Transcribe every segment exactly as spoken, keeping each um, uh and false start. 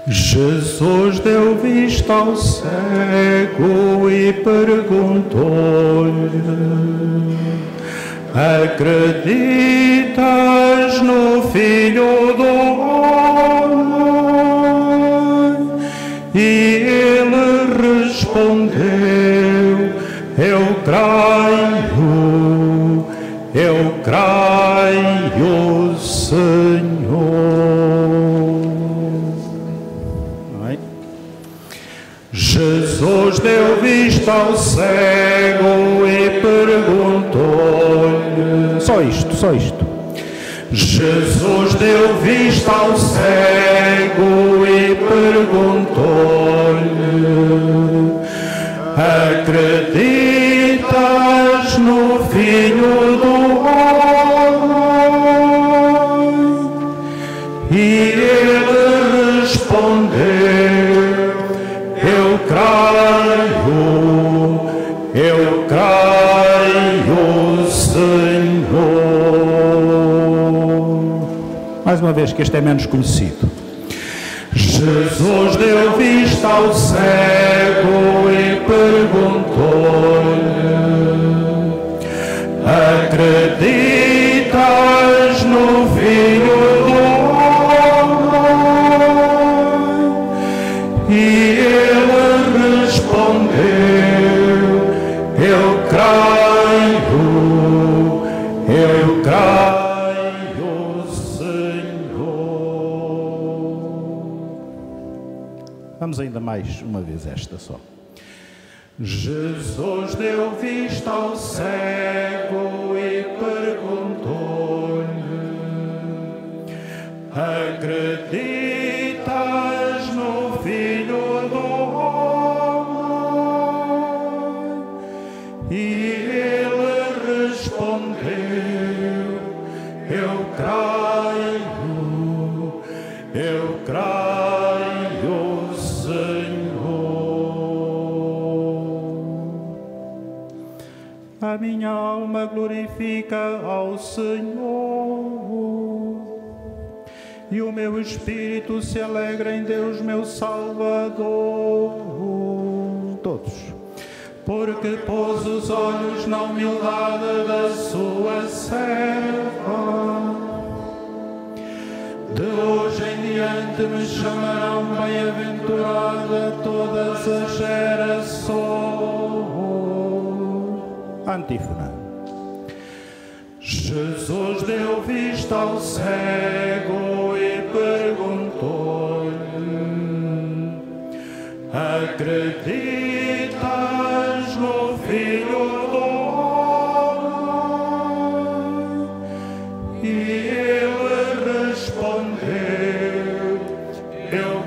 Jesus deu vista ao cego e perguntou-lhe: acreditas no Filho do Homem? E ele respondeu: eu creio, eu creio, Senhor. Jesus deu vista ao cego e perguntou-lhe... Só isto, só isto. Jesus deu vista ao cego e perguntou-lhe: acreditas no Filho do Homem? E ele respondeu: eu creio, eu creio, Senhor. Mais uma vez, que este é menos conhecido. Jesus deu vista ao cego e perguntou-lhe: acreditas no Filho do Homem? E ele respondeu: eu creio, eu creio, Senhor. Vamos ainda mais uma vez esta só. Jesus deu vista ao cego e perguntou-lhe: acreditas no Filho do Homem? E ele respondeu: eu creio, eu creio, Senhor. A minha alma glorifica ao Senhor, e o meu espírito se alegra em Deus, meu Salvador. Todos. Porque pôs os olhos na humildade da sua serva. De hoje em diante me chamarão bem-aventurada todas as gerações. Antífona. Jesus deu vista ao cego e perguntou-lhe: acreditas no Filho do Homem? E ele respondeu: eu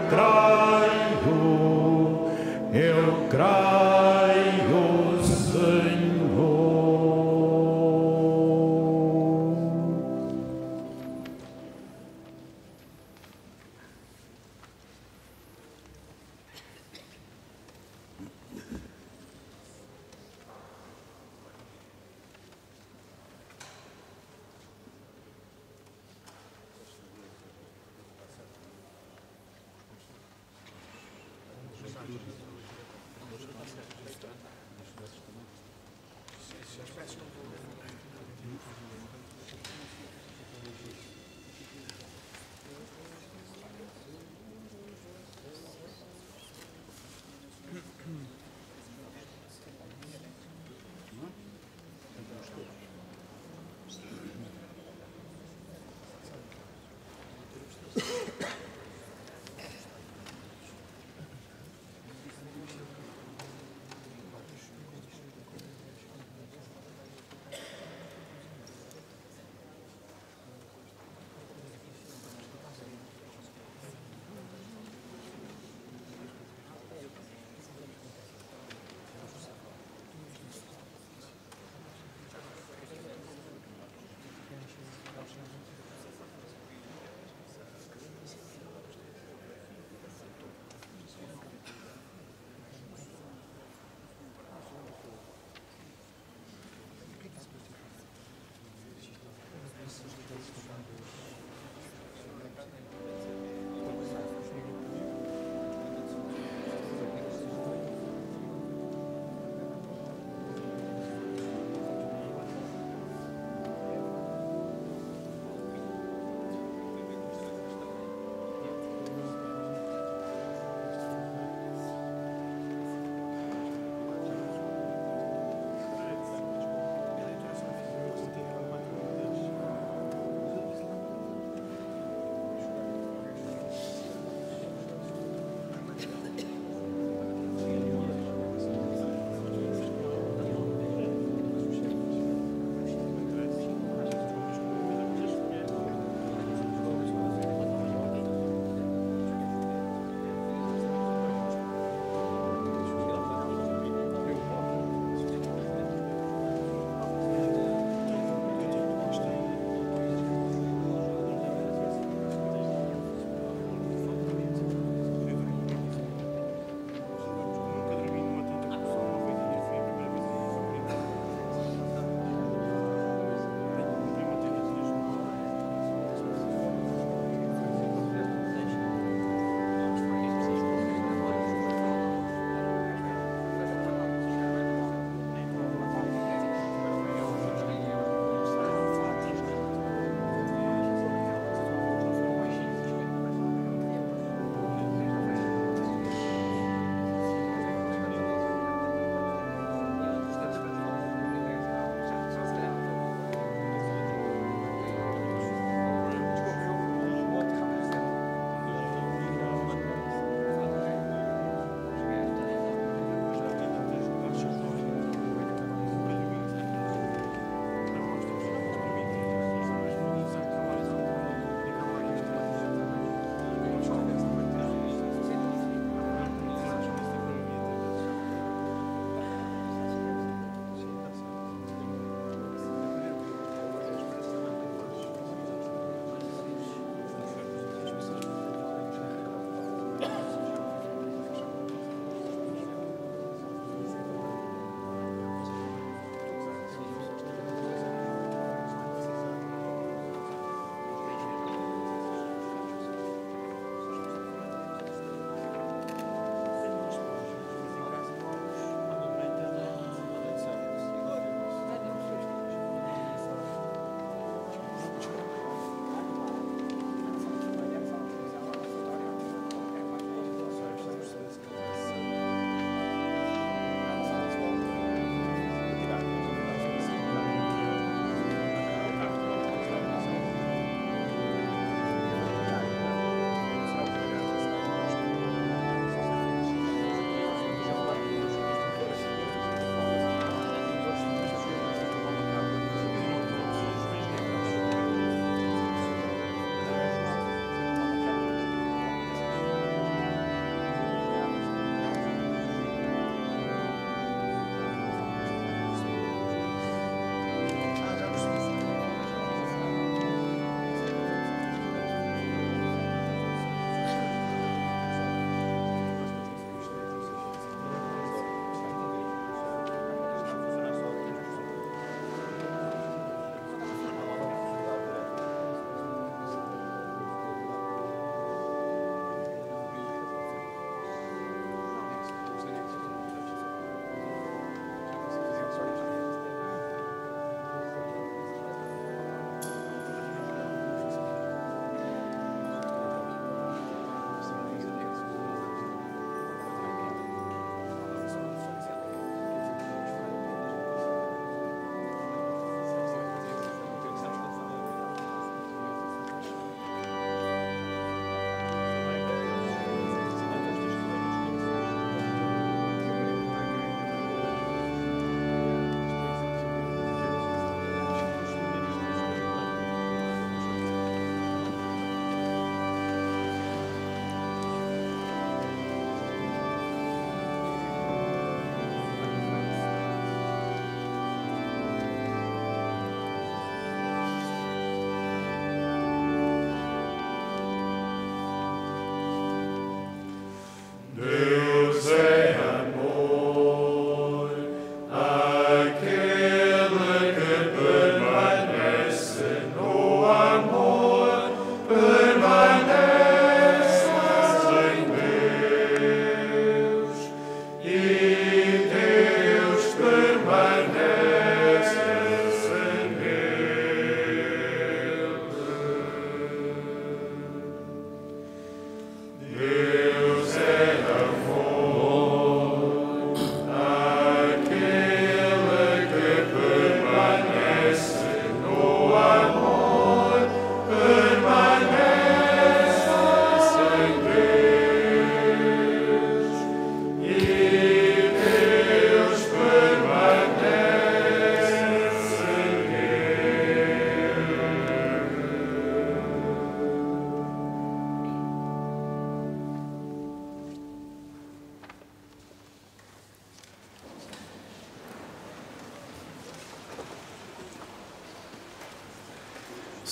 creio, eu creio, Senhor.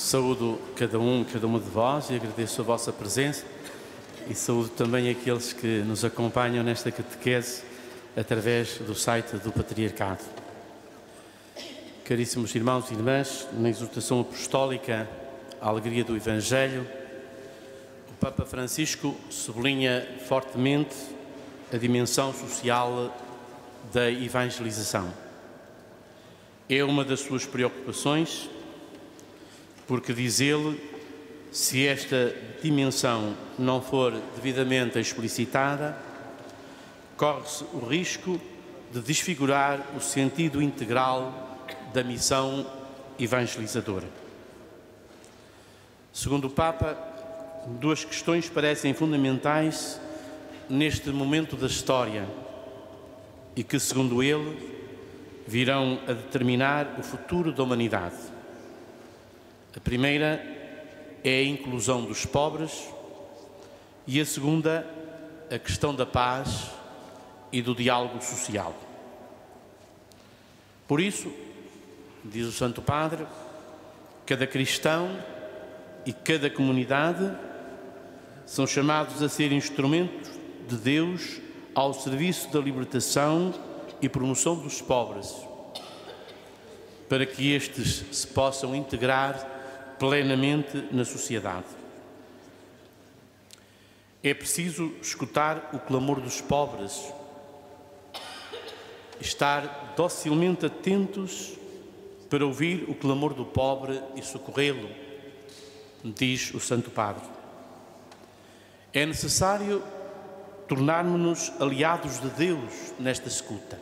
Saúdo cada um, cada uma de vós e agradeço a vossa presença e saúdo também aqueles que nos acompanham nesta catequese através do site do Patriarcado. Caríssimos irmãos e irmãs, na exortação apostólica à alegria do Evangelho, o Papa Francisco sublinha fortemente a dimensão social da evangelização. É uma das suas preocupações, porque, diz ele, se esta dimensão não for devidamente explicitada, corre-se o risco de desfigurar o sentido integral da missão evangelizadora. Segundo o Papa, duas questões parecem fundamentais neste momento da história e que, segundo ele, virão a determinar o futuro da humanidade. A primeira é a inclusão dos pobres e a segunda, a questão da paz e do diálogo social. Por isso, diz o Santo Padre, cada cristão e cada comunidade são chamados a ser instrumentos de Deus ao serviço da libertação e promoção dos pobres, para que estes se possam integrar plenamente na sociedade. É preciso escutar o clamor dos pobres, estar docilmente atentos para ouvir o clamor do pobre e socorrê-lo, diz o Santo Padre. É necessário tornarmos-nos aliados de Deus nesta escuta.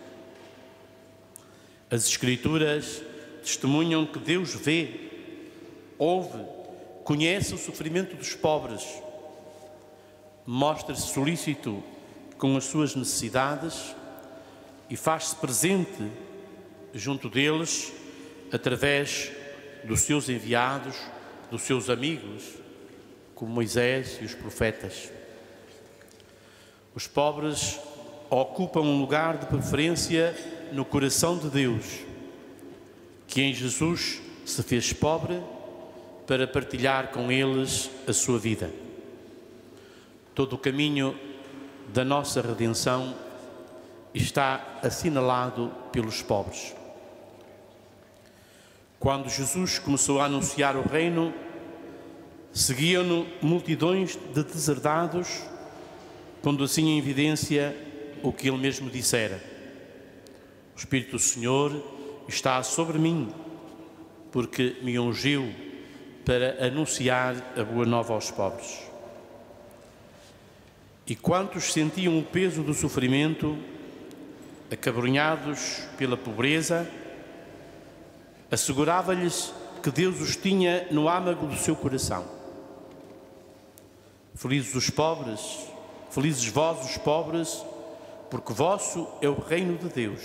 As Escrituras testemunham que Deus vê, ouve, conhece o sofrimento dos pobres, mostra-se solícito com as suas necessidades e faz-se presente junto deles através dos seus enviados, dos seus amigos, como Moisés e os profetas. Os pobres ocupam um lugar de preferência no coração de Deus, que em Jesus se fez pobre para partilhar com eles a sua vida. Todo o caminho da nossa redenção está assinalado pelos pobres. Quando Jesus começou a anunciar o reino, seguiam-no multidões de deserdados, pondo assim em evidência o que ele mesmo dissera: o Espírito do Senhor está sobre mim, porque me ungiu para anunciar a boa nova aos pobres. E quantos sentiam o peso do sofrimento, acabrunhados pela pobreza, assegurava-lhes que Deus os tinha no âmago do seu coração. Felizes os pobres, felizes vós os pobres, porque vosso é o reino de Deus.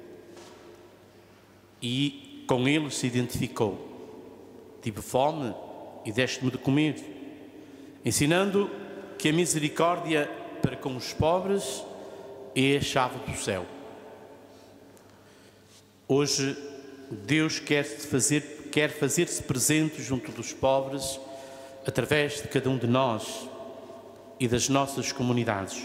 E com ele se identificou. Tive fome e deste-me de comer, ensinando que a misericórdia para com os pobres é a chave do céu. Hoje, Deus quer fazer, quer fazer-se presente junto dos pobres através de cada um de nós e das nossas comunidades.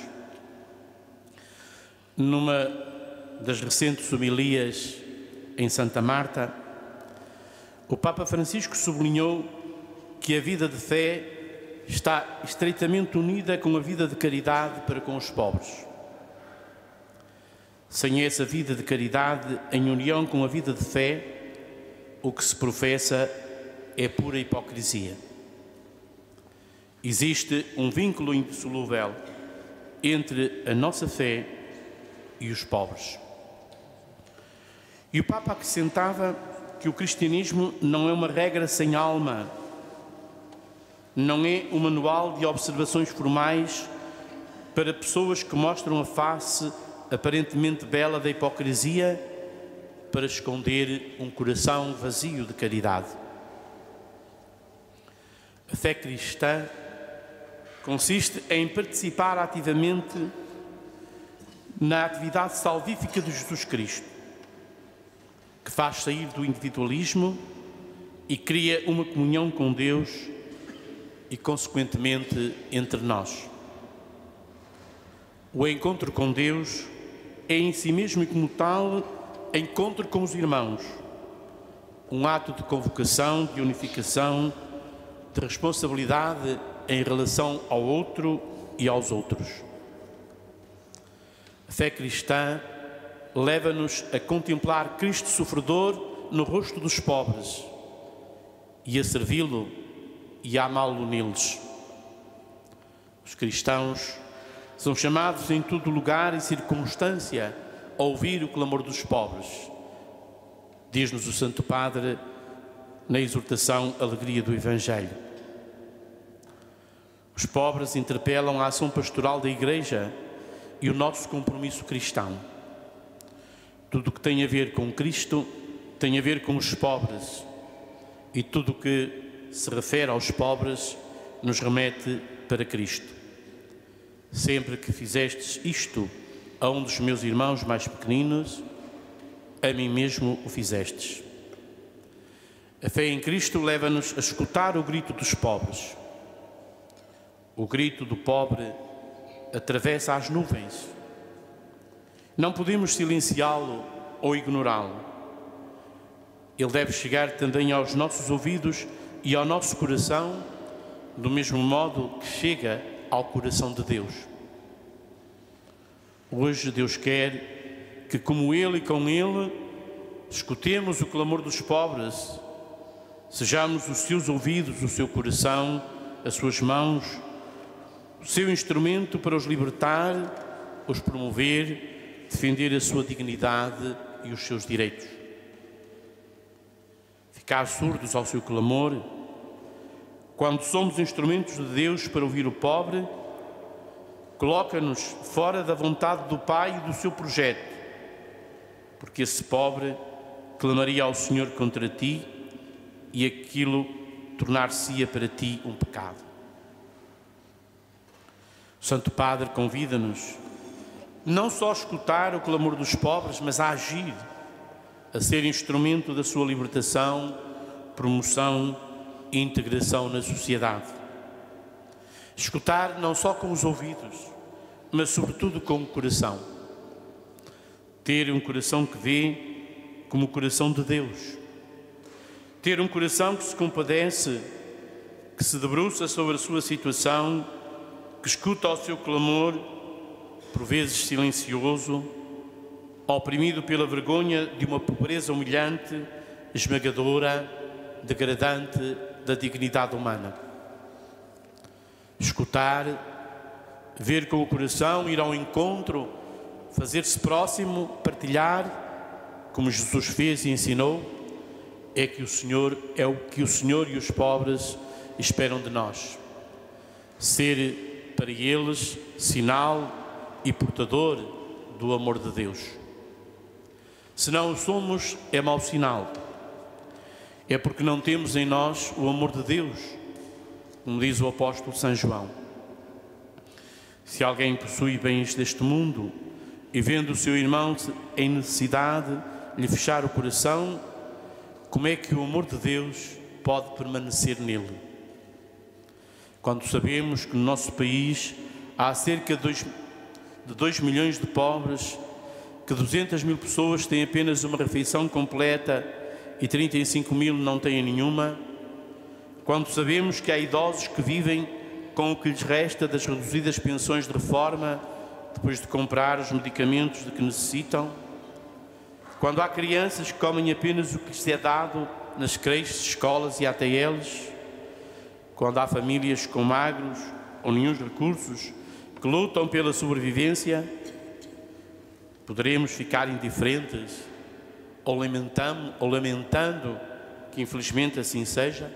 Numa das recentes homilias em Santa Marta, o Papa Francisco sublinhou que a vida de fé está estreitamente unida com a vida de caridade para com os pobres. Sem essa vida de caridade em união com a vida de fé, o que se professa é pura hipocrisia. Existe um vínculo indissolúvel entre a nossa fé e os pobres. E o Papa acrescentava que o cristianismo não é uma regra sem alma, não é um manual de observações formais para pessoas que mostram a face aparentemente bela da hipocrisia para esconder um coração vazio de caridade. A fé cristã consiste em participar ativamente na atividade salvífica de Jesus Cristo, que faz sair do individualismo e cria uma comunhão com Deus e, consequentemente, entre nós. O encontro com Deus é em si mesmo e como tal encontro com os irmãos, um ato de convocação, de unificação, de responsabilidade em relação ao outro e aos outros. A fé cristã leva-nos a contemplar Cristo sofredor no rosto dos pobres e a servi-lo e a amá-lo neles. Os cristãos são chamados em todo lugar e circunstância a ouvir o clamor dos pobres. Diz-nos o Santo Padre na exortação Alegria do Evangelho. Os pobres interpelam a ação pastoral da Igreja e o nosso compromisso cristão. Tudo o que tem a ver com Cristo tem a ver com os pobres, e tudo o que se refere aos pobres nos remete para Cristo. Sempre que fizestes isto a um dos meus irmãos mais pequeninos, a mim mesmo o fizestes. A fé em Cristo leva-nos a escutar o grito dos pobres. O grito do pobre atravessa as nuvens. Não podemos silenciá-lo ou ignorá-lo. Ele deve chegar também aos nossos ouvidos e ao nosso coração, do mesmo modo que chega ao coração de Deus. Hoje Deus quer que, como Ele e com Ele, escutemos o clamor dos pobres, sejamos os seus ouvidos, o seu coração, as suas mãos, o seu instrumento para os libertar, os promover, defender a sua dignidade e os seus direitos. Ficar surdos ao seu clamor, quando somos instrumentos de Deus para ouvir o pobre, coloca-nos fora da vontade do Pai e do seu projeto, porque esse pobre clamaria ao Senhor contra ti e aquilo tornar-se-ia para ti um pecado. O Santo Padre convida-nos não só a escutar o clamor dos pobres, mas a agir, a ser instrumento da sua libertação, promoção e integração na sociedade. Escutar não só com os ouvidos, mas sobretudo com o coração. Ter um coração que vê como o coração de Deus. Ter um coração que se compadece, que se debruça sobre a sua situação, que escuta o seu clamor, por vezes silencioso, oprimido pela vergonha de uma pobreza humilhante, esmagadora, degradante da dignidade humana. Escutar, ver com o coração, ir ao encontro, fazer-se próximo, partilhar, como Jesus fez e ensinou, é que o Senhor é o que o Senhor e os pobres esperam de nós. Ser para eles sinal e portador do amor de Deus. Se não o somos, é mau sinal. É porque não temos em nós o amor de Deus, como diz o apóstolo São João. Se alguém possui bens deste mundo e vendo o seu irmão em necessidade lhe fechar o coração, como é que o amor de Deus pode permanecer nele? Quando sabemos que no nosso país há cerca de dois milhões de pobres, que duzentas mil pessoas têm apenas uma refeição completa e trinta e cinco mil não têm nenhuma, quando sabemos que há idosos que vivem com o que lhes resta das reduzidas pensões de reforma, depois de comprar os medicamentos de que necessitam, quando há crianças que comem apenas o que lhes é dado nas creches, escolas e A T Ls, quando há famílias com magros ou nenhum recursos que lutam pela sobrevivência, poderemos ficar indiferentes ou lamentando, ou lamentando que infelizmente assim seja?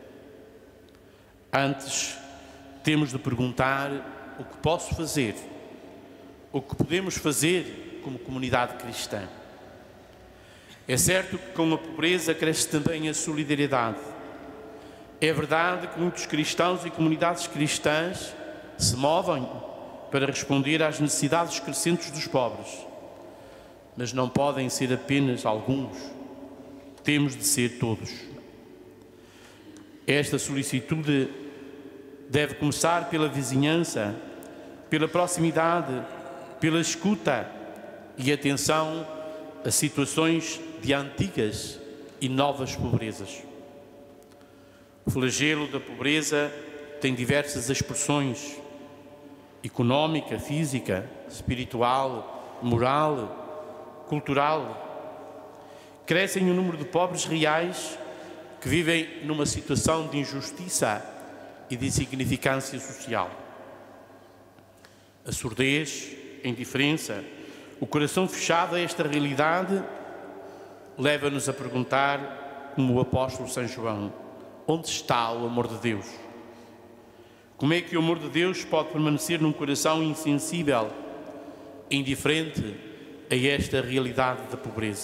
Antes, temos de perguntar o que posso fazer, o que podemos fazer como comunidade cristã. É certo que com a pobreza cresce também a solidariedade. É verdade que muitos cristãos e comunidades cristãs se movem para responder às necessidades crescentes dos pobres, mas não podem ser apenas alguns, temos de ser todos. Esta solicitude deve começar pela vizinhança, pela proximidade, pela escuta e atenção a situações de antigas e novas pobrezas. O flagelo da pobreza tem diversas expressões: económica, física, espiritual, moral, cultural. Crescem o número de pobres reais que vivem numa situação de injustiça e de insignificância social. A surdez, a indiferença, o coração fechado a esta realidade leva-nos a perguntar, como o apóstolo São João: onde está o amor de Deus? Como é que o amor de Deus pode permanecer num coração insensível, indiferente a esta realidade da pobreza?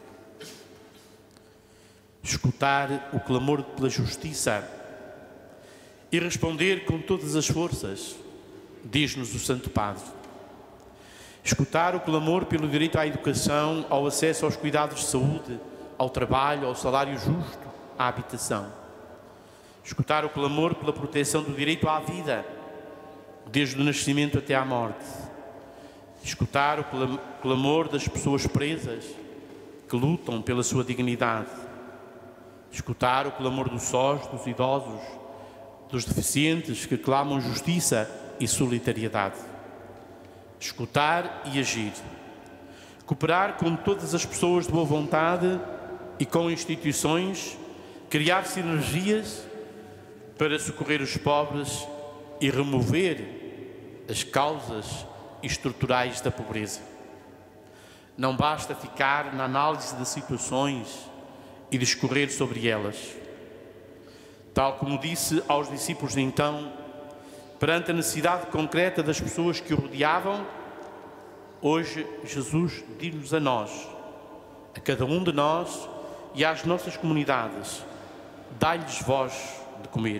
Escutar o clamor pela justiça e responder com todas as forças, diz-nos o Santo Padre. Escutar o clamor pelo direito à educação, ao acesso aos cuidados de saúde, ao trabalho, ao salário justo, à habitação. Escutar o clamor pela proteção do direito à vida, desde o nascimento até à morte. Escutar o clamor das pessoas presas, que lutam pela sua dignidade. Escutar o clamor dos sós, dos idosos, dos deficientes, que clamam justiça e solidariedade. Escutar e agir. Cooperar com todas as pessoas de boa vontade e com instituições, criar sinergias para socorrer os pobres e remover as causas estruturais da pobreza. Não basta ficar na análise das situações e discorrer sobre elas. Tal como disse aos discípulos de então, perante a necessidade concreta das pessoas que o rodeavam, hoje Jesus diz-nos a nós, a cada um de nós e às nossas comunidades: dai-lhes vós de comer.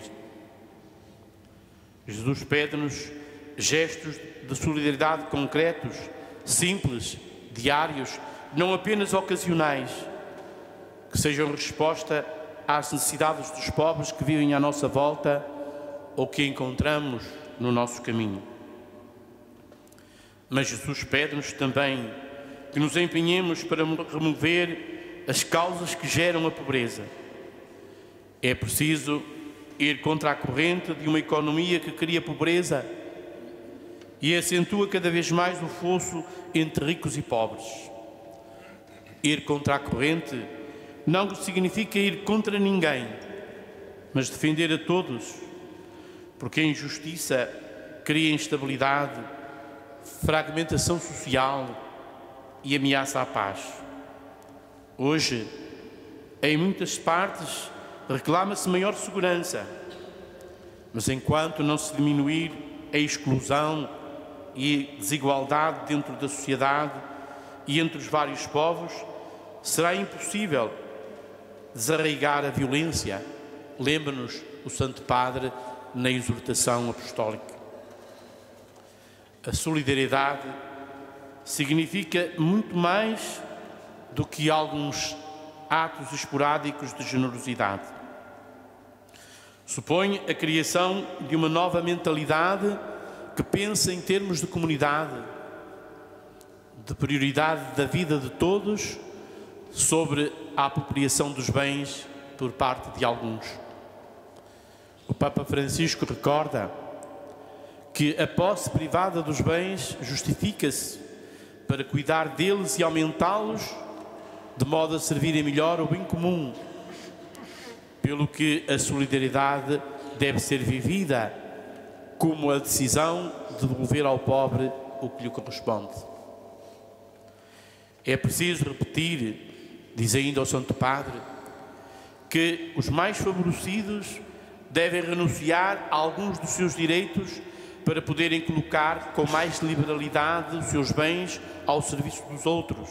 Jesus pede-nos gestos de solidariedade concretos, simples, diários, não apenas ocasionais, que sejam resposta às necessidades dos pobres que vivem à nossa volta ou que encontramos no nosso caminho. Mas Jesus pede-nos também que nos empenhemos para remover as causas que geram a pobreza. É preciso ir contra a corrente de uma economia que cria pobreza e acentua cada vez mais o fosso entre ricos e pobres. Ir contra a corrente não significa ir contra ninguém, mas defender a todos, porque a injustiça cria instabilidade, fragmentação social e ameaça à paz. Hoje, em muitas partes, reclama-se maior segurança, mas enquanto não se diminuir a exclusão e desigualdade dentro da sociedade e entre os vários povos, será impossível desarraigar a violência, lembra-nos o Santo Padre na exortação apostólica. A solidariedade significa muito mais do que alguns atos esporádicos de generosidade. Supõe a criação de uma nova mentalidade que pensa em termos de comunidade, de prioridade da vida de todos sobre a apropriação dos bens por parte de alguns. O Papa Francisco recorda que a posse privada dos bens justifica-se para cuidar deles e aumentá-los de modo a servirem melhor o bem comum, pelo que a solidariedade deve ser vivida como a decisão de devolver ao pobre o que lhe corresponde. É preciso repetir, diz ainda o Santo Padre, que os mais favorecidos devem renunciar a alguns dos seus direitos para poderem colocar com mais liberalidade os seus bens ao serviço dos outros.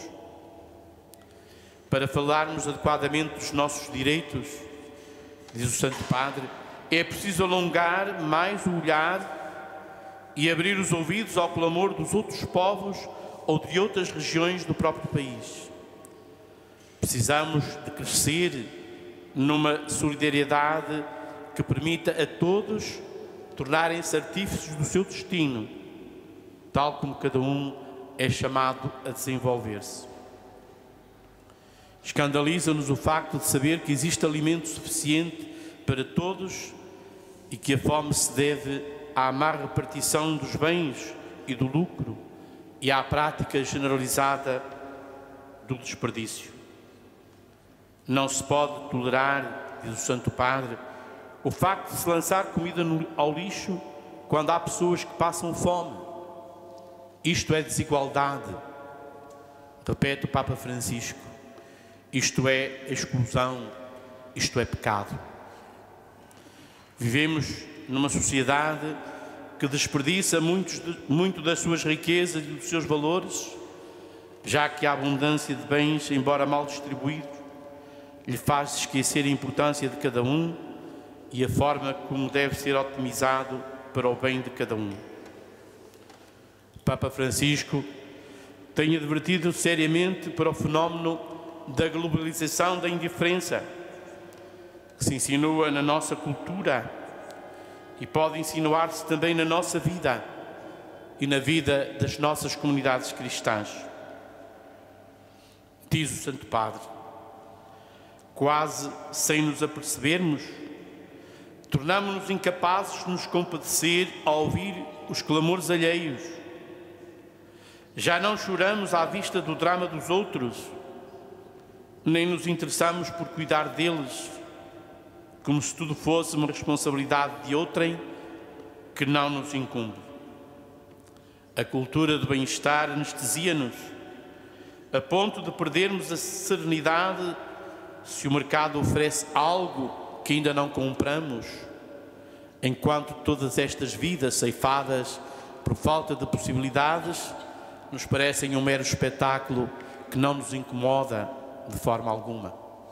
Para falarmos adequadamente dos nossos direitos, diz o Santo Padre, é preciso alongar mais o olhar e abrir os ouvidos ao clamor dos outros povos ou de outras regiões do próprio país. Precisamos de crescer numa solidariedade que permita a todos tornarem-se artífices do seu destino, tal como cada um é chamado a desenvolver-se. Escandaliza-nos o facto de saber que existe alimento suficiente para todos e que a fome se deve à má repartição dos bens e do lucro e à prática generalizada do desperdício. Não se pode tolerar, diz o Santo Padre, o facto de se lançar comida no, ao lixo quando há pessoas que passam fome. Isto é desigualdade, repete o Papa Francisco. Isto é exclusão, isto é pecado. Vivemos numa sociedade que desperdiça muitos de, muito das suas riquezas e dos seus valores, já que a abundância de bens, embora mal distribuídos, lhe faz esquecer a importância de cada um e a forma como deve ser otimizado para o bem de cada um. O Papa Francisco tem advertido seriamente para o fenómeno da globalização da indiferença, que se insinua na nossa cultura e pode insinuar-se também na nossa vida e na vida das nossas comunidades cristãs. Diz o Santo Padre, quase sem nos apercebermos, tornamo-nos incapazes de nos compadecer ao ouvir os clamores alheios. Já não choramos à vista do drama dos outros, nem nos interessamos por cuidar deles, como se tudo fosse uma responsabilidade de outrem que não nos incumbe. A cultura do bem-estar anestesia-nos, a ponto de perdermos a serenidade se o mercado oferece algo que ainda não compramos, enquanto todas estas vidas ceifadas por falta de possibilidades nos parecem um mero espetáculo que não nos incomoda de forma alguma.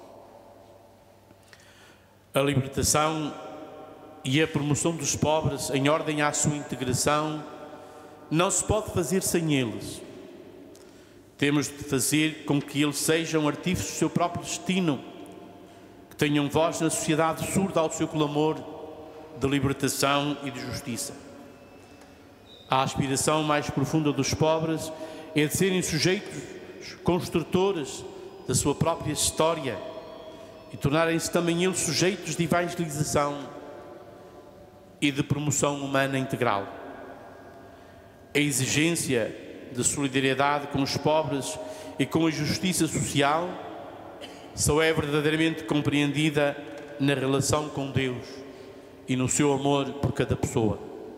A libertação e a promoção dos pobres em ordem à sua integração não se pode fazer sem eles. Temos de fazer com que eles sejam artífices do seu próprio destino, que tenham voz na sociedade surda ao seu clamor de libertação e de justiça. A aspiração mais profunda dos pobres é de serem sujeitos construtores da sua própria história e tornarem-se também eles sujeitos de evangelização e de promoção humana integral. A exigência de solidariedade com os pobres e com a justiça social só é verdadeiramente compreendida na relação com Deus e no seu amor por cada pessoa.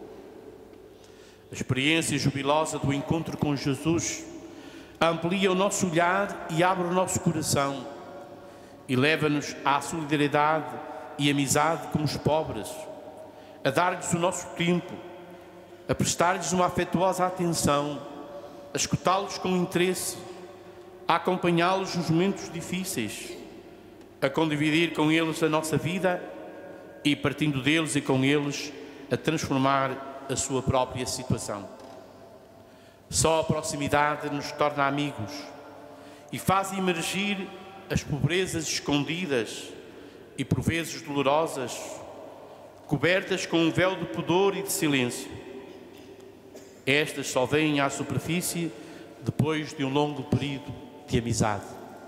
A experiência jubilosa do encontro com Jesus amplia o nosso olhar e abre o nosso coração e leva-nos à solidariedade e amizade com os pobres, a dar-lhes o nosso tempo, a prestar-lhes uma afetuosa atenção, a escutá-los com interesse, a acompanhá-los nos momentos difíceis, a condividir com eles a nossa vida e, partindo deles e com eles, a transformar a sua própria situação. Só a proximidade nos torna amigos e faz emergir as pobrezas escondidas e, por vezes, dolorosas, cobertas com um véu de pudor e de silêncio. Estas só vêm à superfície depois de um longo período de amizade.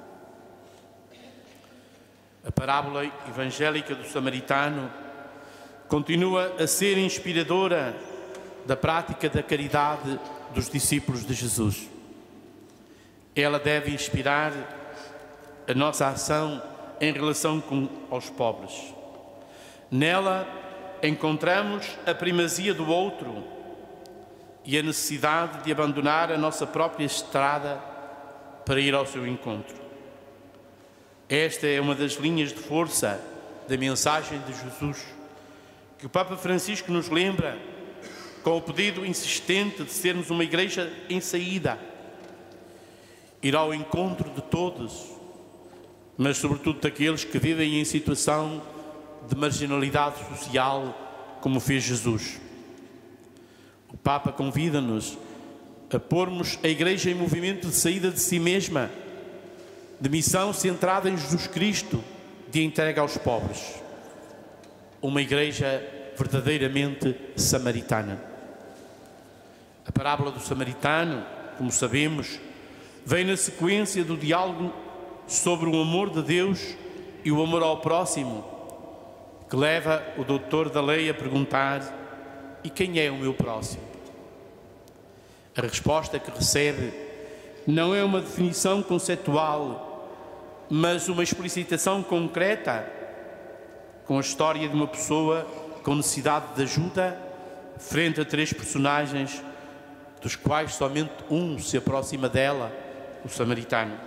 A parábola evangélica do samaritano continua a ser inspiradora da prática da caridade dos discípulos de Jesus. Ela deve inspirar a nossa ação em relação com aos pobres. Nela encontramos a primazia do outro e a necessidade de abandonar a nossa própria estrada para ir ao seu encontro. Esta é uma das linhas de força da mensagem de Jesus, que o Papa Francisco nos lembra com o pedido insistente de sermos uma igreja em saída, ir ao encontro de todos, mas sobretudo daqueles que vivem em situação de marginalidade social, como fez Jesus. O Papa convida-nos a pormos a Igreja em movimento de saída de si mesma, de missão centrada em Jesus Cristo, de entrega aos pobres. uma igreja verdadeiramente samaritana. A parábola do samaritano, como sabemos, vem na sequência do diálogo sobre o amor de Deus e o amor ao próximo, que leva o doutor da lei a perguntar: e quem é o meu próximo? A resposta que recebe não é uma definição conceitual, mas uma explicitação concreta, com a história de uma pessoa com necessidade de ajuda frente a três personagens, dos quais somente um se aproxima dela, o samaritano.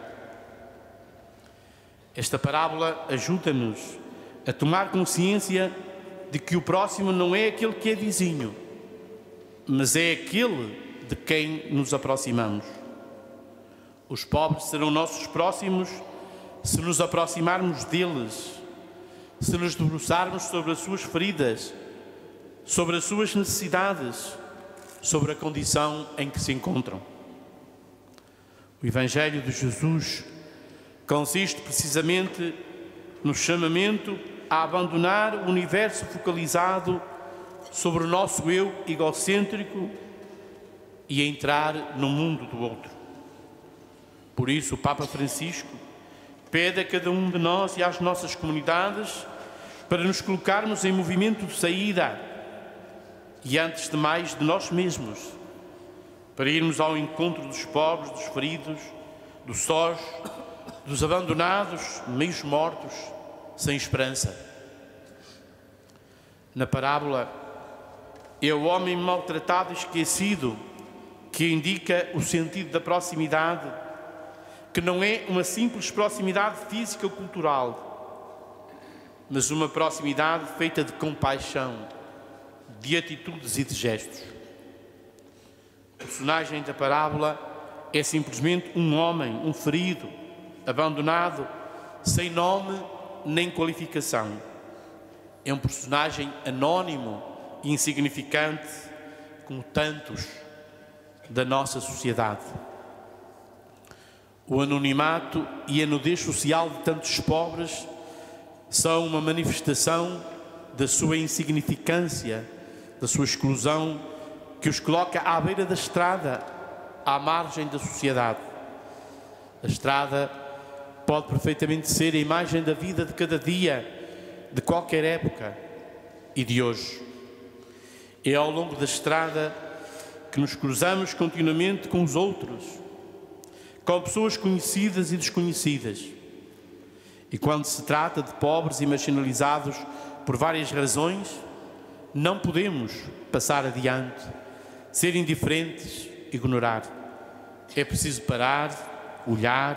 Esta parábola ajuda-nos a tomar consciência de que o próximo não é aquele que é vizinho, mas é aquele de quem nos aproximamos. Os pobres serão nossos próximos se nos aproximarmos deles, se nos debruçarmos sobre as suas feridas, sobre as suas necessidades, sobre a condição em que se encontram. O Evangelho de Jesus consiste precisamente no chamamento a abandonar o universo focalizado sobre o nosso eu egocêntrico e a entrar no mundo do outro. Por isso, o Papa Francisco pede a cada um de nós e às nossas comunidades para nos colocarmos em movimento de saída e, antes de mais, de nós mesmos, para irmos ao encontro dos pobres, dos feridos, dos sós, dos abandonados, meios mortos, sem esperança. Na parábola, é o homem maltratado e esquecido que indica o sentido da proximidade, que não é uma simples proximidade física ou cultural, mas uma proximidade feita de compaixão, de atitudes e de gestos. O personagem da parábola é simplesmente um homem, um ferido, abandonado, sem nome nem qualificação. É um personagem anónimo e insignificante, como tantos da nossa sociedade. O anonimato e a nudez social de tantos pobres são uma manifestação da sua insignificância, da sua exclusão, que os coloca à beira da estrada, à margem da sociedade. A estrada pode perfeitamente ser a imagem da vida de cada dia, de qualquer época e de hoje. É ao longo da estrada que nos cruzamos continuamente com os outros, com pessoas conhecidas e desconhecidas. E quando se trata de pobres e marginalizados por várias razões, não podemos passar adiante, ser indiferentes, ignorar. É preciso parar, olhar,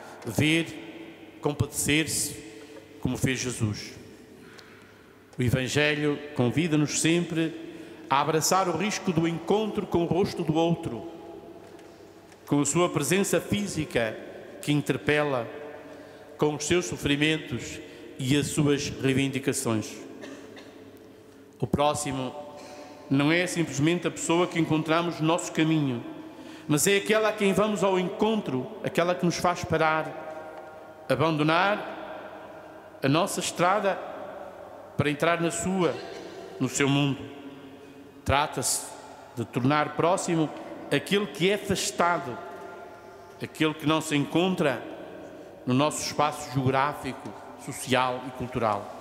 ver, compadecer-se, como fez Jesus. O Evangelho convida-nos sempre a abraçar o risco do encontro com o rosto do outro, com a sua presença física que interpela, com os seus sofrimentos e as suas reivindicações. O próximo não é simplesmente a pessoa que encontramos no nosso caminho, mas é aquela a quem vamos ao encontro, aquela que nos faz parar, abandonar a nossa estrada para entrar na sua, no seu mundo. Trata-se de tornar próximo aquele que é afastado, aquele que não se encontra no nosso espaço geográfico, social e cultural.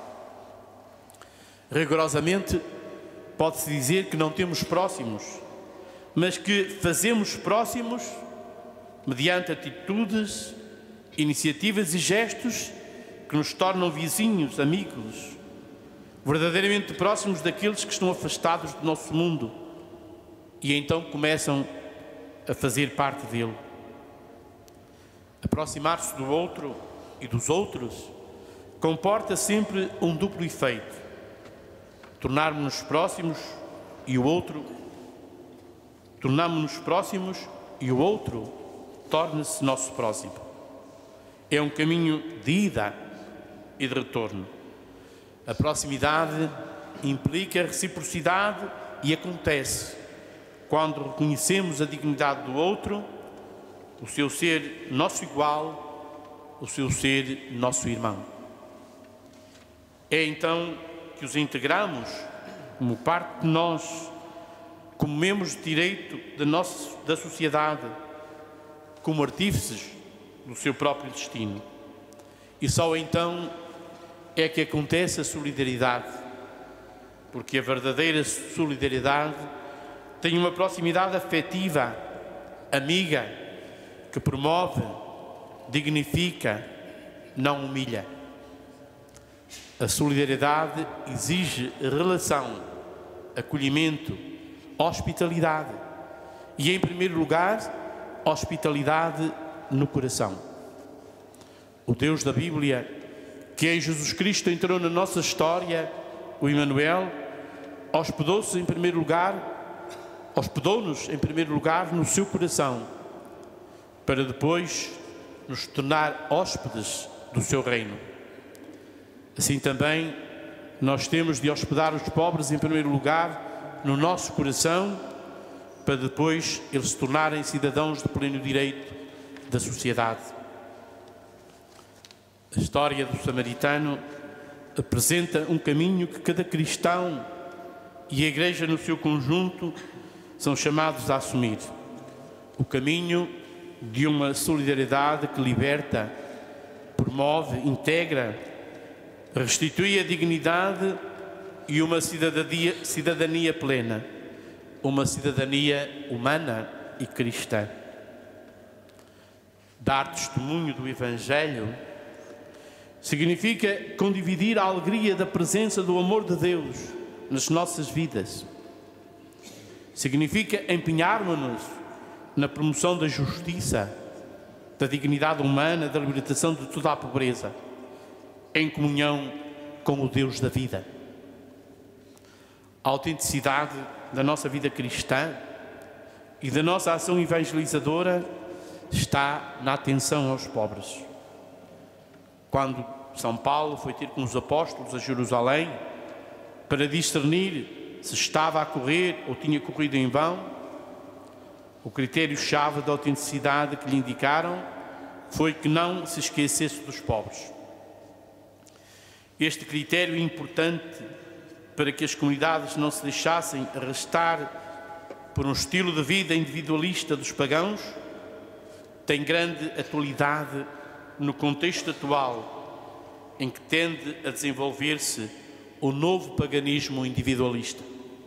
Rigorosamente, pode-se dizer que não temos próximos, mas que fazemos próximos mediante atitudes, iniciativas e gestos que nos tornam vizinhos, amigos, verdadeiramente próximos daqueles que estão afastados do nosso mundo e então começam a fazer parte dele. Aproximar-se do outro e dos outros comporta sempre um duplo efeito: tornarmos-nos próximos e o outro tornarmos-nos próximos e o outro torna-se nosso próximo. É um caminho de ida e de retorno. A proximidade implica reciprocidade e acontece quando reconhecemos a dignidade do outro, o seu ser nosso igual, o seu ser nosso irmão. É então que os integramos como parte de nós, como membros de direito da, nossa, da sociedade, como artífices do seu próprio destino. E só então é que acontece a solidariedade, porque a verdadeira solidariedade tem uma proximidade afetiva, amiga, que promove, dignifica, não humilha. A solidariedade exige relação, acolhimento, hospitalidade e, em primeiro lugar, hospitalidade no coração. O Deus da Bíblia, que em Jesus Cristo entrou na nossa história, o Emmanuel, hospedou-se em primeiro lugar, hospedou-nos em primeiro lugar no seu coração, para depois nos tornar hóspedes do seu reino. Assim também, nós temos de hospedar os pobres em primeiro lugar no nosso coração, para depois eles se tornarem cidadãos de pleno direito da sociedade. A história do samaritano apresenta um caminho que cada cristão e a Igreja no seu conjunto são chamados a assumir. O caminho de uma solidariedade que liberta, promove, integra, restitui a dignidade e uma cidadania, cidadania plena, uma cidadania humana e cristã. Dar testemunho do Evangelho significa condividir a alegria da presença do amor de Deus nas nossas vidas. Significa empenharmos-nos na promoção da justiça, da dignidade humana, da libertação de toda a pobreza, em comunhão com o Deus da vida. A autenticidade da nossa vida cristã e da nossa ação evangelizadora está na atenção aos pobres. Quando São Paulo foi ter com os apóstolos a Jerusalém para discernir se estava a correr ou tinha corrido em vão, o critério-chave da autenticidade que lhe indicaram foi que não se esquecesse dos pobres. Este critério é importante para que as comunidades não se deixassem arrastar por um estilo de vida individualista dos pagãos, tem grande atualidade no contexto atual, em que tende a desenvolver-se o novo paganismo individualista.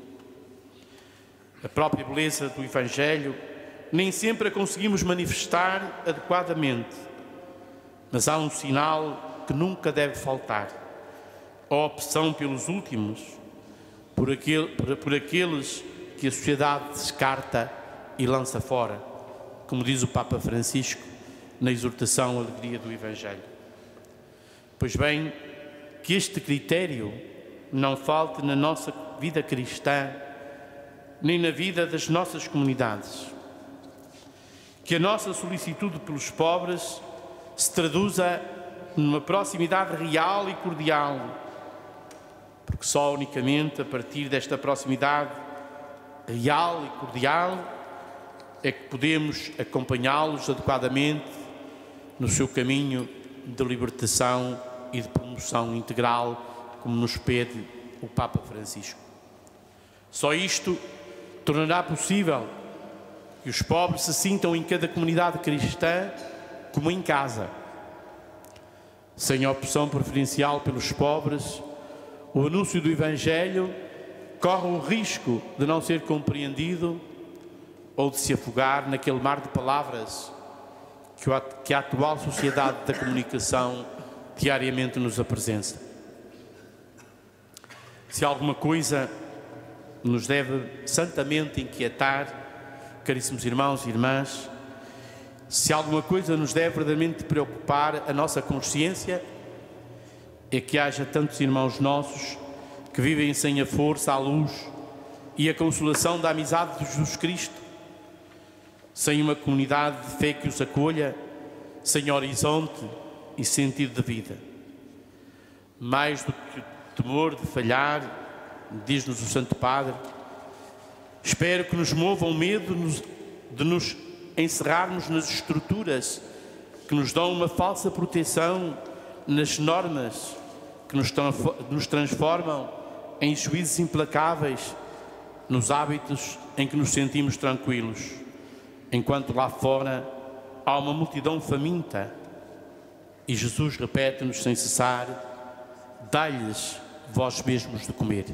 A própria beleza do Evangelho nem sempre a conseguimos manifestar adequadamente, mas há um sinal que nunca deve faltar: a opção pelos últimos, por, aquele, por, por aqueles que a sociedade descarta e lança fora, como diz o Papa Francisco na exortação à alegria do Evangelho. Pois bem, que este critério não falte na nossa vida cristã, nem na vida das nossas comunidades. Que a nossa solicitude pelos pobres se traduza numa proximidade real e cordial, porque só unicamente a partir desta proximidade real e cordial é que podemos acompanhá-los adequadamente no seu caminho de libertação e de promoção integral, como nos pede o Papa Francisco. Só isto tornará possível que os pobres se sintam em cada comunidade cristã como em casa. Sem a opção preferencial pelos pobres, o anúncio do Evangelho corre o risco de não ser compreendido ou de se afogar naquele mar de palavras que a atual sociedade da comunicação diariamente nos apresenta. Se alguma coisa nos deve santamente inquietar, caríssimos irmãos e irmãs, se alguma coisa nos deve verdadeiramente preocupar a nossa consciência, é que haja tantos irmãos nossos que vivem sem a força, a luz e a consolação da amizade de Jesus Cristo, sem uma comunidade de fé que os acolha, sem horizonte e sentido de vida. Mais do que o temor de falhar, diz-nos o Santo Padre, espero que nos mova o medo de nos encerrarmos nas estruturas que nos dão uma falsa proteção, nas normas que nos transformam em juízos implacáveis nos hábitos em que nos sentimos tranquilos, enquanto lá fora há uma multidão faminta e Jesus repete-nos sem cessar: dai-lhes vós mesmos de comer.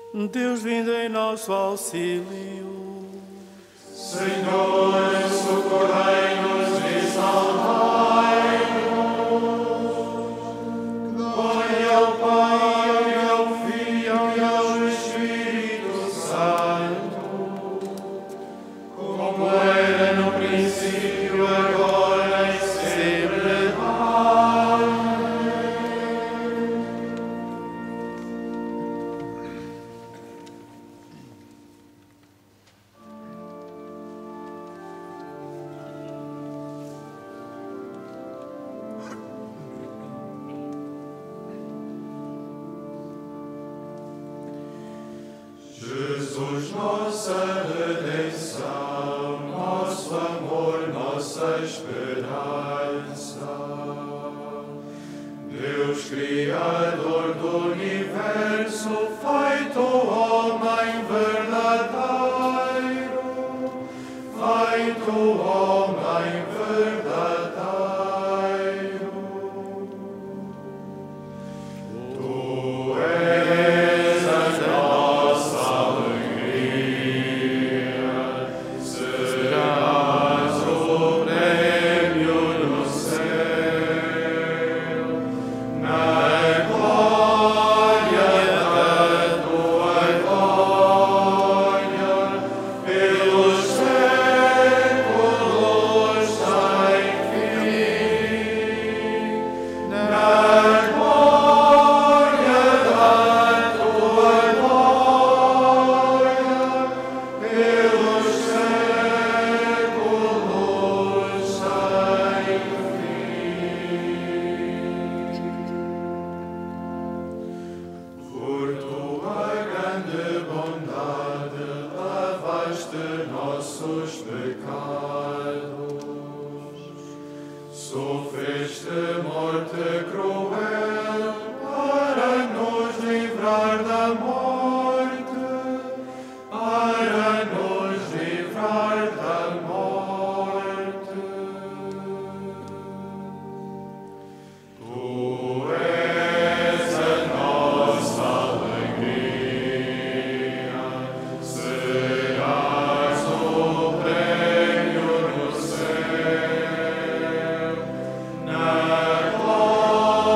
Deus, vindo em nosso auxílio. Senhor, socorrei-nos e salvai-nos. Glória ao Pai, e ao Filho e ao Espírito Santo, como era no princípio, agora e sempre. Amém. Jesus, nossa redenção, nosso amor, nossa esperança. Deus, Criador do universo, feito homem verdadeiro, feito homem verdadeiro. Tu és a nossa alegria, serás o prêmio no céu, na glória da tua glória, pelos séculos sem fim, na glória da tua glória, pelos séculos sem fim. Por tua grande bondade lavaste nossos pecados, sofreste morte cruel para nos livrar da morte, para nos livrar da morte. Tu és a nossa alegria, serás o prêmio no céu, na glória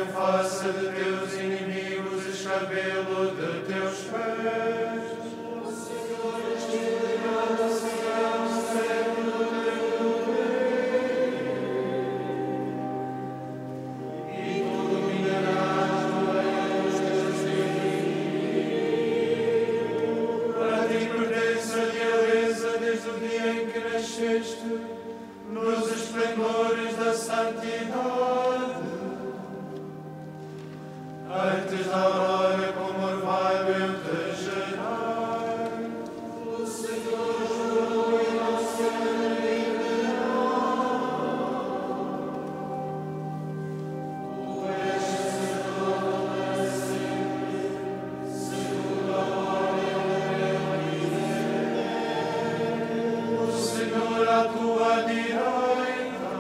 a face de teus inimigos escabelo de teus pés. O Senhor estirará do céu o cetro do teu poder, e tu dominarás no meio dos teus inimigos. Para ti pertence a realeza desde o dia em que nasceste, nos esplendores da santidade. Antes da aurora, como orvalho, eu te gerai. O Senhor jurou e não se arrependerá. Tu és Senhor para sempre, segundo a ordem do teu poder. O Senhor à tua direita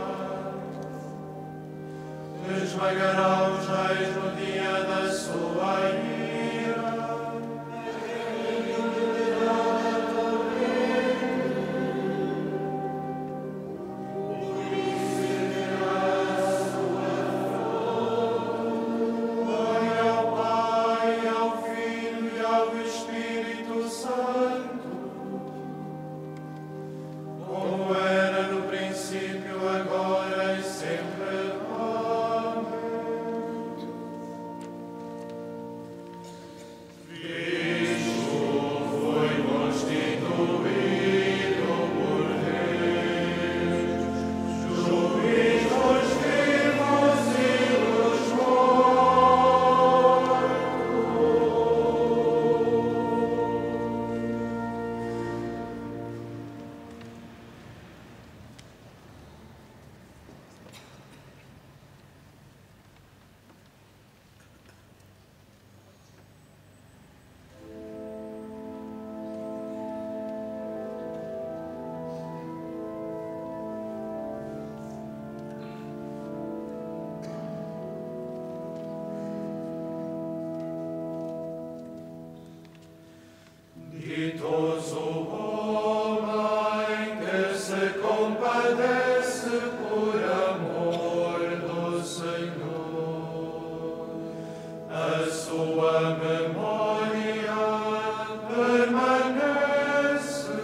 esmagará os reis no dia da sua ira. Glória ao Pai, ao Filho e ao Espírito Santo, como era no princípio, agora e sempre. Ditoso o homem que se compadece por amor do Senhor. A sua memória permanece,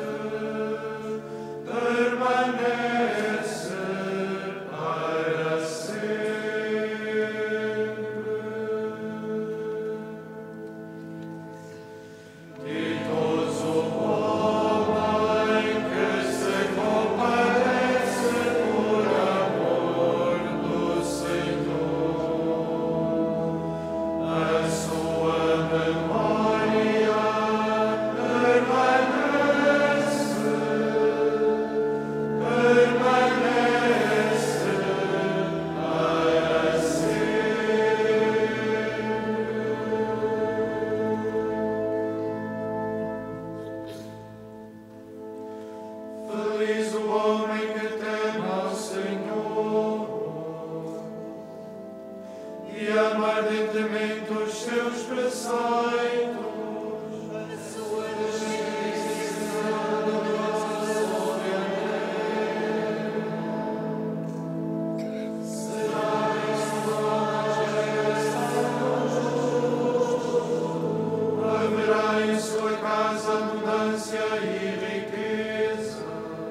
permanece para sempre. Ditoso o homem que se compadece por amor do Senhor. A sua memória permanece, permanece para sempre. Feliz o homem que teme ao Senhor e ama ardentemente os seus preceitos. A sua justiça sobre a terra. Será exaltada os justos. Haverá em sua casa abundância e riqueza.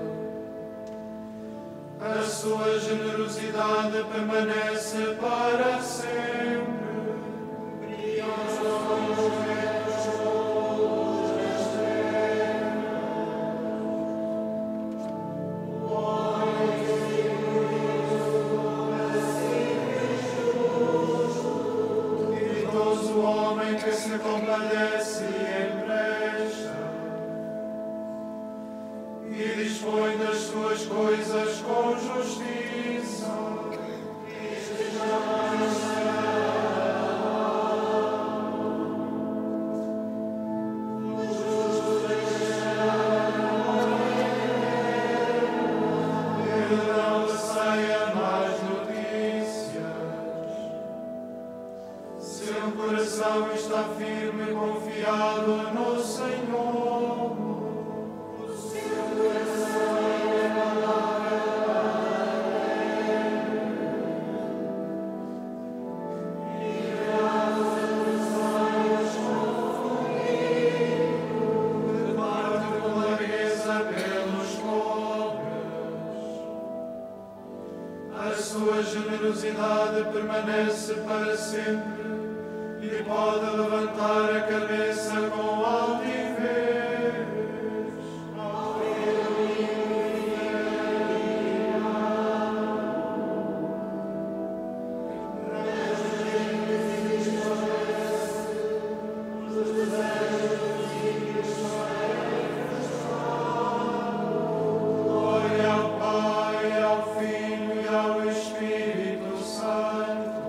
A sua generosidade permanece para sempre. Brilhosos ventos todos das terras. Ditoso o homem que se compadece e empresta e dispõe das suas coisas com justiça. Este jamais será. O justo deixará. Ele não receia más notícias. Seu coração está firme e confiado no Senhor. O seu coração é palavra. permanece para sempre e pode levantar a cabeça com altivez. Glória ao Pai, ao Filho e ao Espírito Santo,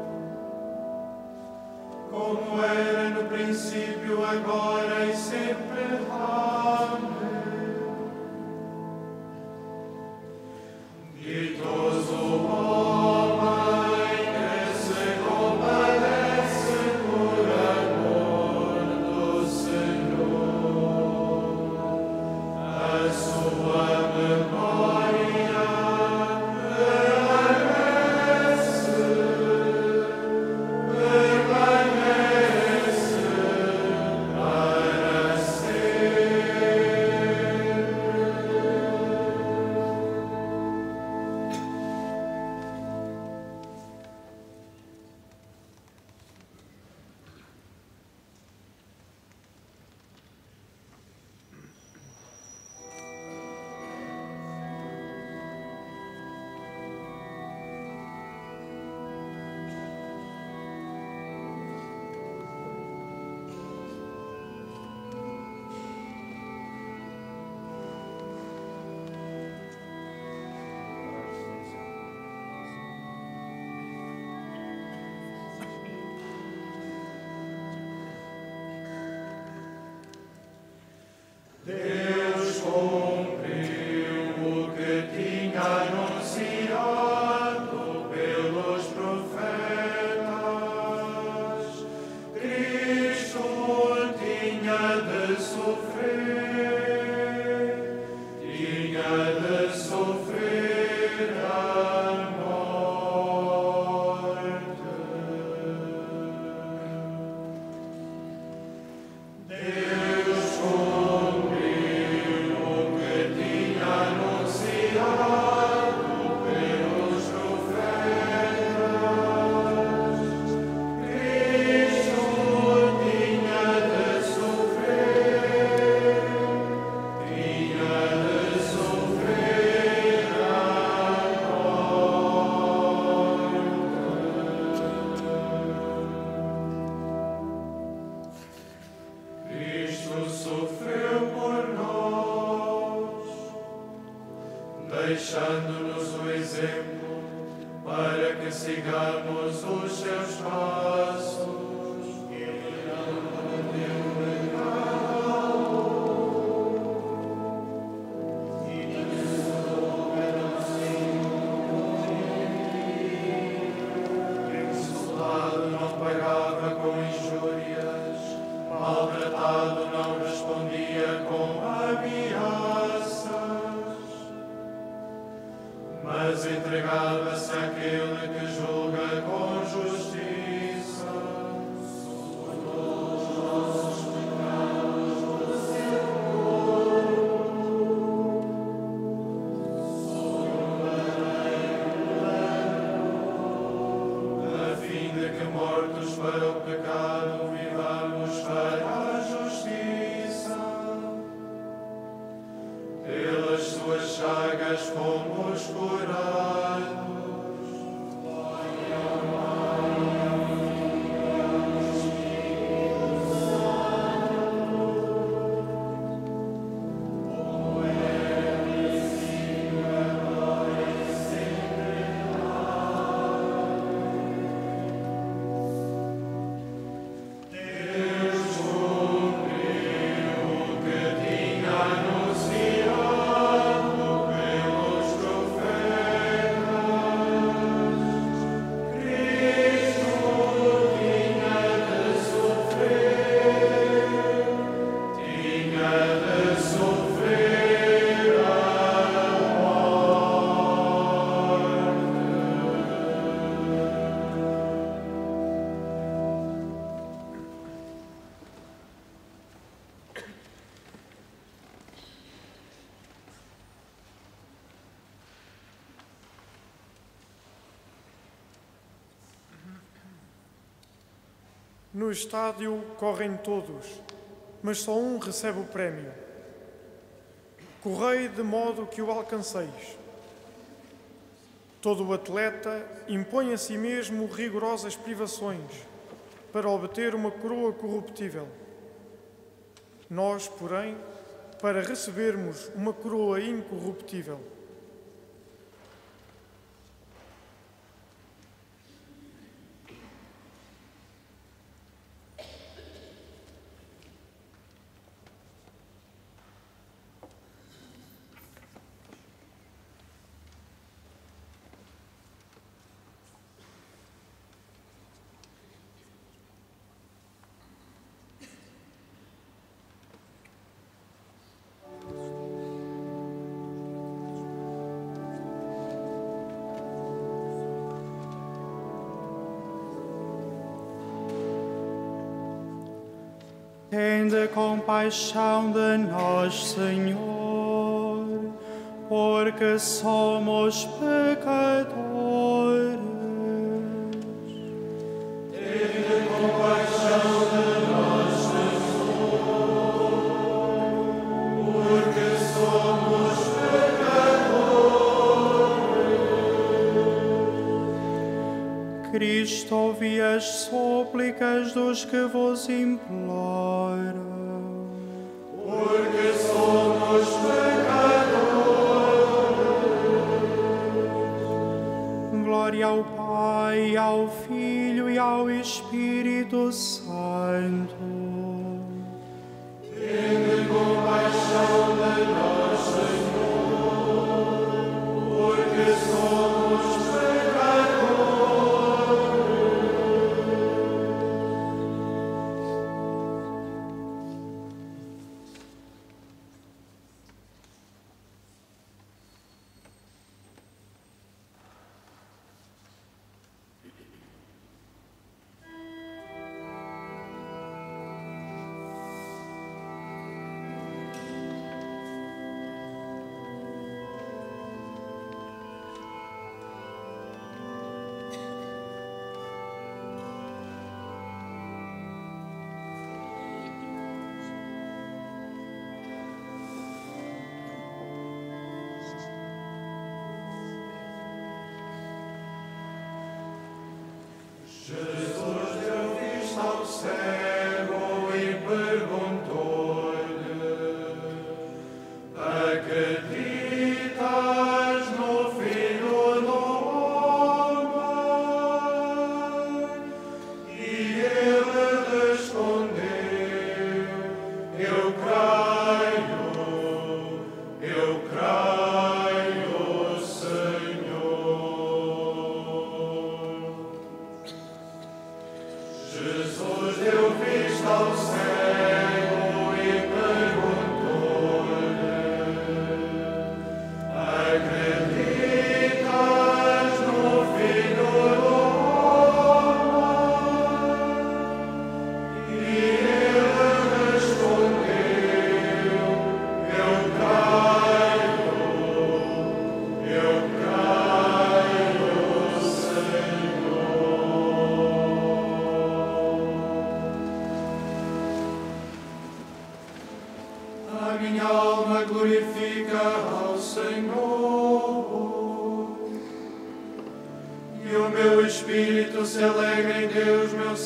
como era no princípio, agora e sempre. Amém. Ditoso homem que se compadece por amor do Senhor, a sua memória permanece, permanece para sempre. Deus cumpriu o que tinha anunciado pelos profetas. Cristo tinha de sofrer, tinha de sofrer a morte. Deus cumpriu o que tinha anunciado pelos profetas. Cristo tinha de sofrer, tinha de sofrer a morte. Cristo sofreu por nós, deixando-nos o exemplo para que sigamos os seus passos. Ele não cometeu pecado e insultado não pagava com injúrias, maltratado não respondia com ameaças, mas entregava-se àquele que julga com justiça. Suportou os nossos pecados no seu corpo, sob o madeiro, a fim de que mortos para o pecado vivamos para a justiça. Pelas suas chagas fomos curados. Glória ao Pai, ao Filho e ao Espírito Santo, como era no princípio, agora e sempre. Amém. No estádio correm todos, mas só um recebe o prémio. Correi de modo que o alcanceis. Todo o atleta impõe a si mesmo rigorosas privações para obter uma coroa corruptível. Nós, porém, para recebermos uma coroa incorruptível. Tende compaixão de nós, Senhor, porque somos pecadores. Tende compaixão de nós, Senhor, porque somos pecadores. Cristo, ouvi as súplicas dos que vos imploram. Porque somos pecadores. Glória ao Pai, ao Filho e ao Espírito Santo. Tende compaixão de nós, Senhor, porque somos pecadores. Jesus deu vista ao cego e perguntou-lhe: acreditas no Filho do Homem? E ele respondeu: eu creio, eu creio, Senhor. Jesus deu vista ao cego e perguntou-lhe: acreditas no Filho do Homem? E ele respondeu: eu creio, eu creio, Senhor. A minha alma glorifica ao Senhor, e o meu espírito se alegra em Deus, meu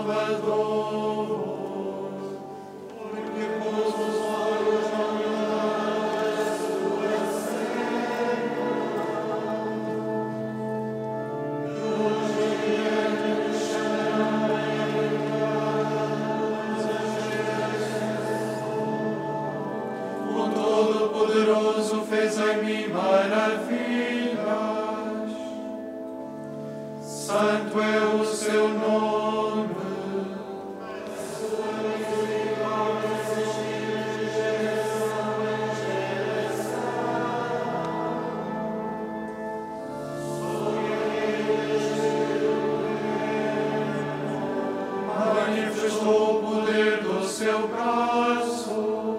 Salvador, porque pôs os olhos na humildade da sua serva. Hoje diante do chão o Todo-Poderoso fez em mim maravilhas. Santo é o seu nome. A sua misericórdia se estende de geração em geração. Sobre aqueles que manifestou o poder do seu braço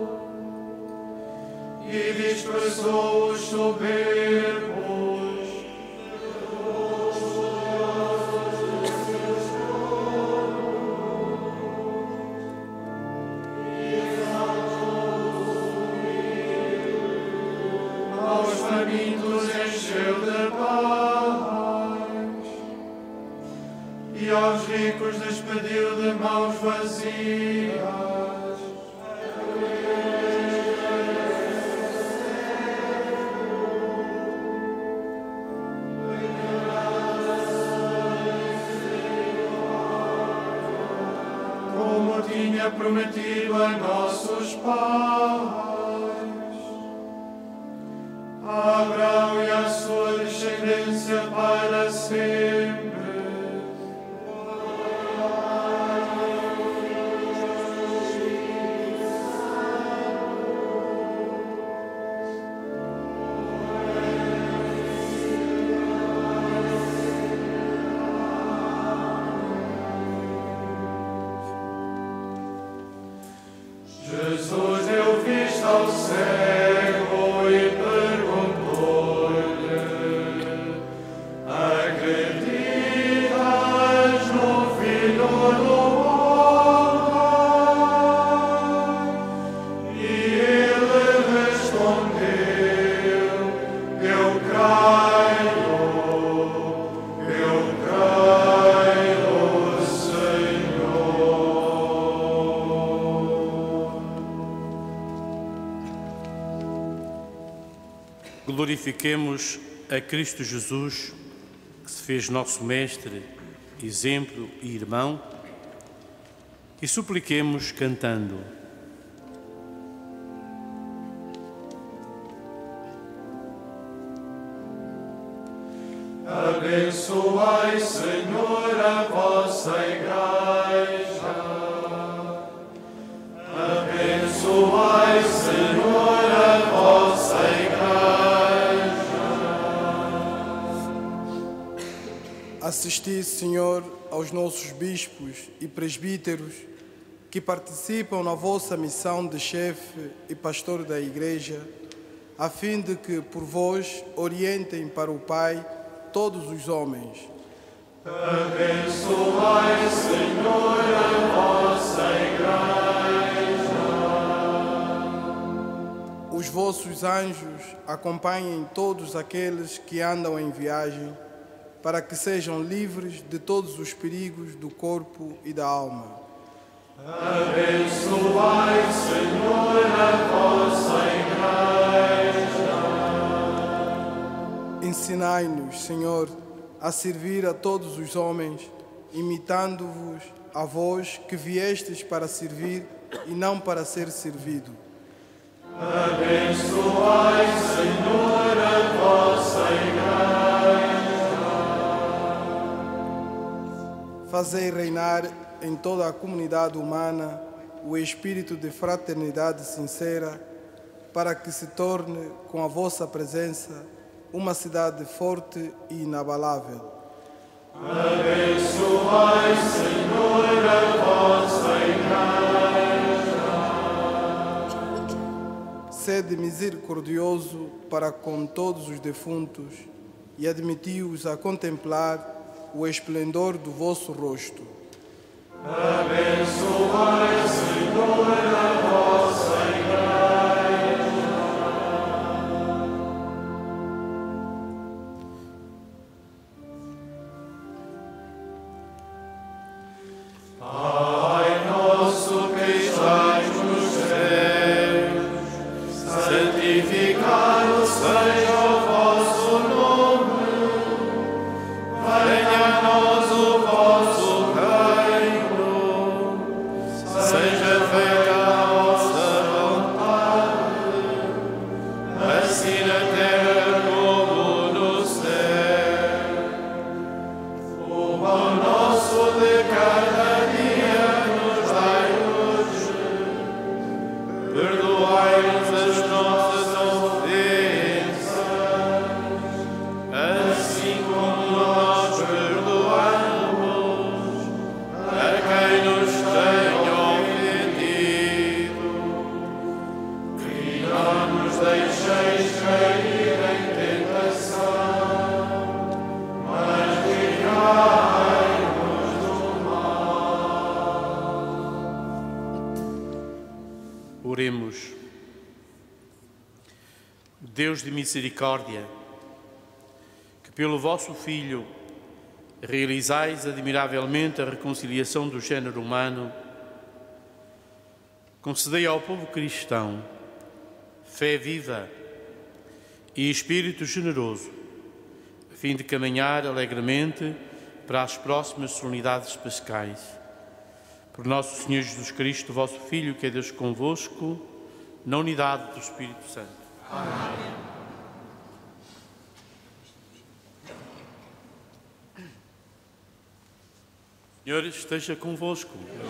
e dispersou os soberbos. Os poderosos dos seus tronos. aos ricos despediu de mãos vazias. Como tinha prometido a nossos pais, a Abraão e a sua descendência para sempre. Jesus deu vista ao cego e perguntou-lhe: acreditas no Filho do Homem? E ele respondeu: eu creio, eu creio, Senhor. Glorifiquemos a Cristo Jesus, que se fez nosso Mestre, exemplo e irmão, e supliquemos cantando. Abençoai, Senhor, a vossa Igreja. Abençoai, Senhor, a vossa Igreja. Assisti, Senhor, aos nossos bispos e presbíteros que participam na vossa missão de chefe e pastor da Igreja, a fim de que, por vós, orientem para o Pai todos os homens. Abençoai, Senhor, a vossa Igreja. Os vossos anjos acompanhem todos aqueles que andam em viagem, para que sejam livres de todos os perigos do corpo e da alma. Abençoai, Senhor, a vossa Igreja. Ensinai-nos, Senhor, a servir a todos os homens, imitando-vos a vós que viestes para servir e não para ser servido. Abençoai, Senhor, a vossa Igreja. Fazei reinar em toda a comunidade humana o espírito de fraternidade sincera, para que se torne, com a vossa presença, uma cidade forte e inabalável. Abençoai, Senhor, a vossa Igreja. Sede misericordioso para com todos os defuntos e admiti-os a contemplar o esplendor do vosso rosto. Abençoai, Senhor, a vossa Igreja. Pai nosso que estais nos céus, santificado seja o vosso nome. Venha a nós o vosso reino, seja feita a vossa vontade, assim na terra como no céu. O pão nosso de cada dia nos dai hoje, perdoai-nos as nossas ofensas, assim como nós perdoamos a quem nos tem ofendido. E não nos deixeis cair em tentação, mas livrai-nos do mal. Oremos. Deus de misericórdia, que pelo vosso Filho realizais admiravelmente a reconciliação do género humano, concedei ao povo cristão fé viva e espírito generoso, a fim de caminhar alegremente para as próximas solenidades pascais. Por nosso Senhor Jesus Cristo, vosso Filho, que é Deus convosco, na unidade do Espírito Santo. Amém. Senhor esteja convosco.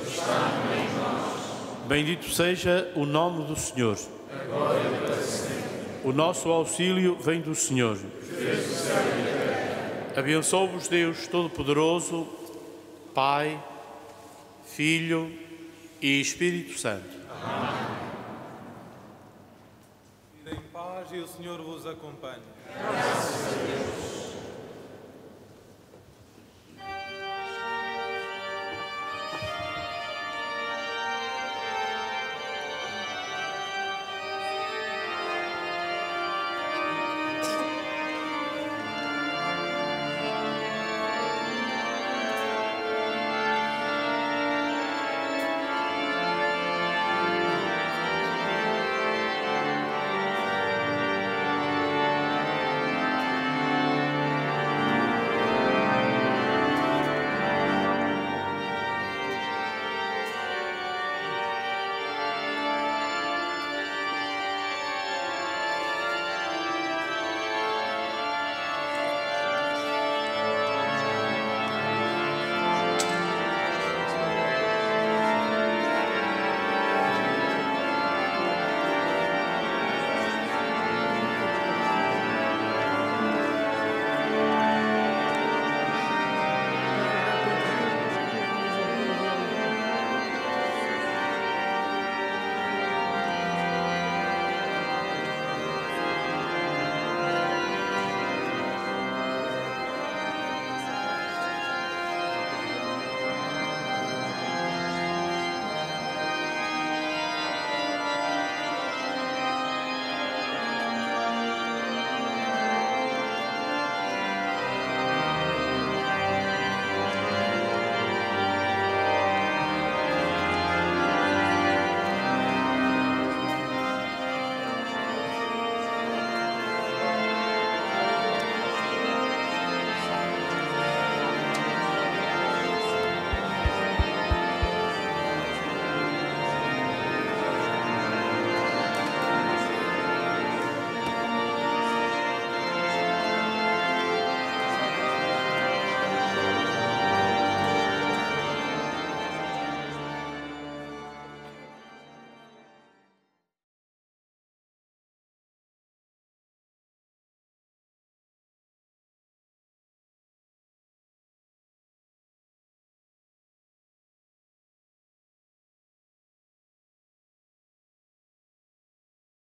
Bendito seja o nome do Senhor. O nosso auxílio vem do Senhor. Abençoe-vos Deus Todo-Poderoso, Pai, Filho e Espírito Santo. Amém. Ide em paz e o Senhor vos acompanhe. Graças a Deus.